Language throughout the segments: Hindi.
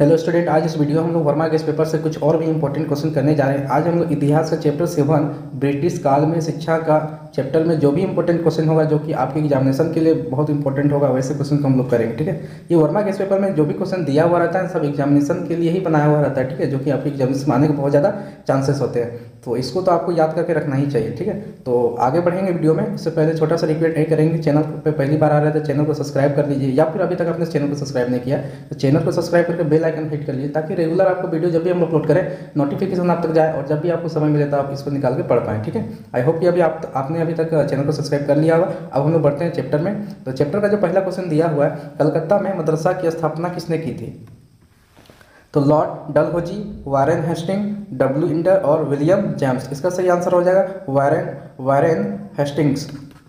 हेलो स्टूडेंट, आज इस वीडियो में हम लोग वर्मा गेस्ट पेपर से कुछ और भी इंपॉर्टेंट क्वेश्चन करने जा रहे हैं। आज हम लोग इतिहास का चैप्टर 7 ब्रिटिश काल में शिक्षा का चैप्टर में जो भी इंपॉर्टेंट क्वेश्चन होगा, जो कि आपके एग्जामिनेशन के लिए बहुत इंपॉर्टेंट होगा, वैसे क्वेश्चन को हम लोग करेंगे। ठीक है, ये वर्मा गेस्ट पेपर में जो भी क्वेश्चन दिया हुआ रहता है सब एग्जामिनेशन के लिए ही बनाया हुआ रहता है। ठीक है, जो कि आपके एग्जामिनेशन में आने के बहुत ज़्यादा चांसेस होते हैं, तो इसको तो आपको याद करके रखना ही चाहिए। ठीक है, तो आगे बढ़ेंगे वीडियो में। इससे पहले छोटा सा रिक्वेस्ट ये करेंगे, चैनल पे पहली बार आ रहे हैं तो चैनल को सब्सक्राइब कर लीजिए, या फिर अभी तक आपने चैनल को सब्सक्राइब नहीं किया तो चैनल को सब्सक्राइब करके बेल आइकन हिट कर लीजिए, ताकि रेगुलर आपको वीडियो जब भी हम अपलोड करें नोटिफिकेशन आप तक जाए और जब भी आपको समय मिले तो आप इसको निकाल के पढ़ पाएँ। ठीक है, आई होप कि अभी आपने अभी तक चैनल को सब्सक्राइब कर लिया होगा। अब हम लोग बढ़ते हैं चैप्टर में। तो चैप्टर का जो पहला क्वेश्चन दिया हुआ है, कलकत्ता में मदरसा की स्थापना किसने की थी? तो Lord Dalhousie, Warren Hasting, W इंडर और विलियम जेम्स। इसका सही आंसर हो जाएगा वारेन हेस्टिंग्स।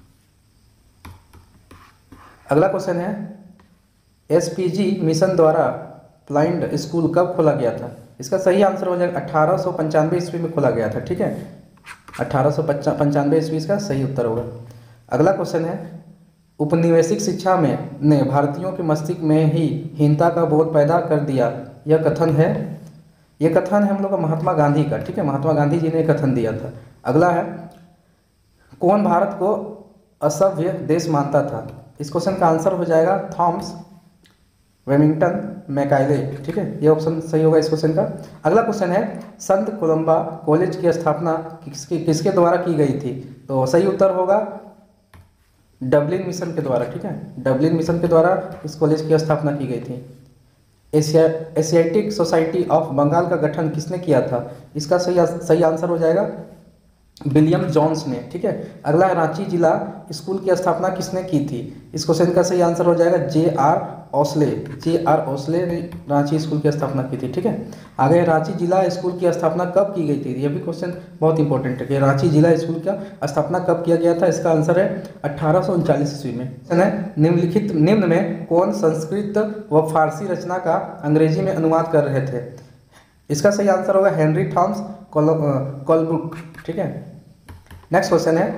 अगला क्वेश्चन है, एसपीजी मिशन द्वारा ब्लाइंड स्कूल कब खोला गया था? इसका सही आंसर हो जाएगा 1895 ईस्वी में खोला गया था। ठीक है, 1895 ईस्वी इसका सही उत्तर होगा। अगला क्वेश्चन है, उपनिवेशिक शिक्षा में ने भारतीयों के मस्तिष्क में ही हीनता का बोध पैदा कर दिया, यह कथन है हम लोग का महात्मा गांधी का। ठीक है, महात्मा गांधी जी ने कथन दिया था। अगला है, कौन भारत को असभ्य देश मानता था? इस क्वेश्चन का आंसर हो जाएगा थॉमस वेमिंगटन मैकाइले। ठीक है, ये ऑप्शन सही होगा इस क्वेश्चन का। अगला क्वेश्चन है, संत कोलंबा कॉलेज की स्थापना किसके द्वारा की गई थी? तो सही उत्तर होगा डबलिन मिशन के द्वारा। ठीक है, डबलिन मिशन के द्वारा इस कॉलेज की स्थापना की गई थी। एशियाटिक सोसाइटी ऑफ बंगाल का गठन किसने किया था? इसका सही आंसर हो जाएगा विलियम जॉन्स ने। ठीक है, अगला है, रांची जिला स्कूल की स्थापना किसने की थी? इस क्वेश्चन का सही आंसर हो जाएगा जे आर ओसले ने रांची स्कूल की स्थापना की थी। ठीक है, आगे रांची जिला स्कूल की स्थापना कब की गई थी? यह भी क्वेश्चन बहुत इंपॉर्टेंट है कि रांची जिला स्कूल का स्थापना कब किया गया था। इसका आंसर है 1839 ईस्वी में। निम्न में कौन संस्कृत व फारसी रचना का अंग्रेजी में अनुवाद कर रहे थे? इसका सही आंसर होगा हेनरी थॉमस कोलब्रुक। ठीक है, नेक्स्ट क्वेश्चन है,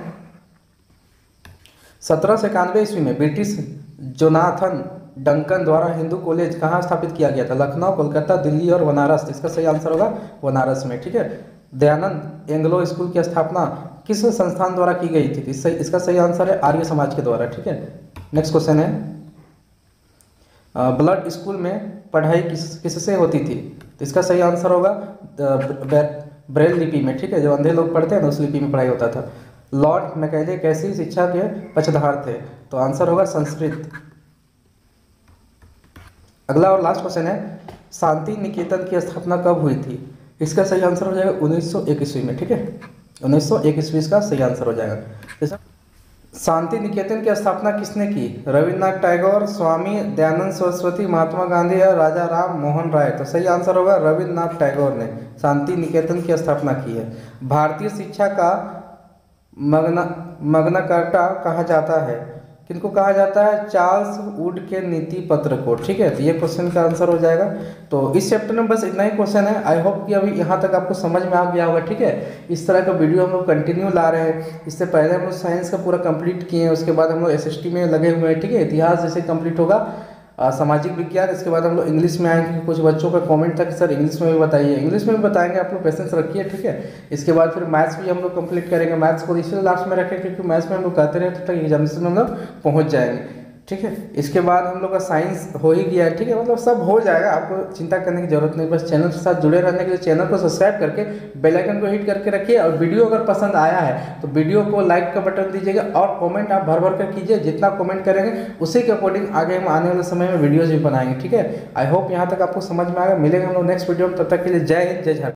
1791 ईस्वी में ब्रिटिश जोनाथन डंकन द्वारा हिंदू कॉलेज कहाँ स्थापित किया गया था? लखनऊ, कोलकाता, दिल्ली और बनारस। इसका सही आंसर होगा बनारस में। ठीक है, दयानंद एंग्लो स्कूल की स्थापना किस संस्थान द्वारा की गई थी? इसका सही आंसर है आर्य समाज के द्वारा। ठीक है, नेक्स्ट क्वेश्चन है, ब्लड स्कूल में पढ़ाई किससे होती थी? तो इसका सही आंसर होगा ब्रेल लिपि में। ठीक है, जो अंधे लोग पढ़ते हैं ना उस लिपि में पढ़ाई होता था। लॉर्ड मैकाइले कैसी शिक्षा के पक्षधर थे? तो आंसर होगा संस्कृत। अगला और लास्ट क्वेश्चन है, शांति निकेतन की स्थापना कब हुई थी? इसका सही आंसर हो जाएगा 1901 ईस्वी में। ठीक है, 1901 ईस्वी इसका सही आंसर हो जाएगा। शांति निकेतन की स्थापना किसने की? रविन्द्रनाथ टैगोर, स्वामी दयानंद सरस्वती, महात्मा गांधी या राजा राम मोहन राय? तो सही आंसर होगा रविन्द्रनाथ टैगोर ने शांति निकेतन की स्थापना की है। भारतीय शिक्षा का मग्नाकर्ता कहा जाता है? किनको कहा जाता है? चार्ल्स वुड के नीति पत्र को। ठीक है, तो ये क्वेश्चन का आंसर हो जाएगा। तो इस चैप्टर में बस इतना ही क्वेश्चन है। आई होप कि अभी यहाँ तक आपको समझ में आ गया होगा। ठीक है, इस तरह का वीडियो हम लोग कंटिन्यू ला रहे हैं। इससे पहले हम लोग साइंस का पूरा कंप्लीट किए हैं, उसके बाद हम लोग एसएसटी में लगे हुए हैं। ठीक है, इतिहास जैसे कंप्लीट होगा, सामाजिक विज्ञान, इसके बाद हम लोग इंग्लिश में आएंगे। कुछ बच्चों का कमेंट था कि सर इंग्लिश में भी बताइए, इंग्लिश में भी बताएंगे, आप लोग पेशेंस रखिए। ठीक है, इसके बाद फिर मैथ्स भी हम लोग कंप्लीट करेंगे। मैथ्स को इसलिए लास्ट में रखें क्योंकि मैथ्स में हम लोग कहते रहते तक एग्जामिनेशन में हम लोग पहुँच जाएंगे। ठीक है, इसके बाद हम लोग का साइंस हो ही गया है। ठीक है, मतलब सब हो जाएगा, आपको चिंता करने की जरूरत नहीं। बस चैनल के साथ जुड़े रहने के लिए चैनल को सब्सक्राइब करके बेल आइकन को हिट करके रखिए। और वीडियो अगर पसंद आया है तो वीडियो को लाइक का बटन दीजिएगा और कमेंट आप भर भर कर कीजिए। जितना कमेंट करेंगे उसी के अकॉर्डिंग आगे हम आने वाले समय में वीडियोज भी बनाएंगे। ठीक है, आई होप यहाँ तक आपको समझ में आएगा। मिलेंगे हम लोग नेक्स्ट वीडियो में, तब तक के लिए जय हिंद, जय झारखंड।